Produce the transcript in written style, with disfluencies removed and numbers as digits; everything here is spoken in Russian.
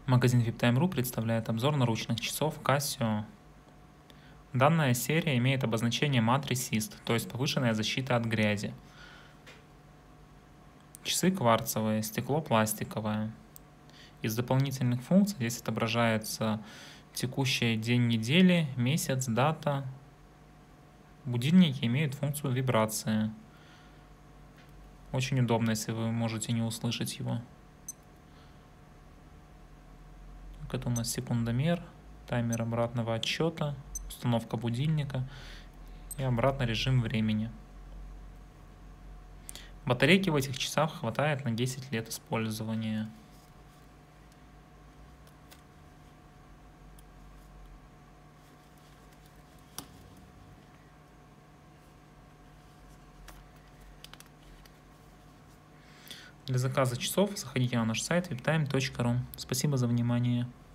Магазин VIPTime.ru представляет обзор наручных часов Casio. Данная серия имеет обозначение Matrixist, то есть повышенная защита от грязи. Часы кварцевые, стекло пластиковое. Из дополнительных функций здесь отображается текущий день недели, месяц, дата. Будильники имеют функцию вибрации. Очень удобно, если вы можете не услышать его. Это у нас секундомер, таймер обратного отсчета, установка будильника и обратный режим времени. Батарейки в этих часах хватает на 10 лет использования. Для заказа часов заходите на наш сайт viptime.ru. Спасибо за внимание.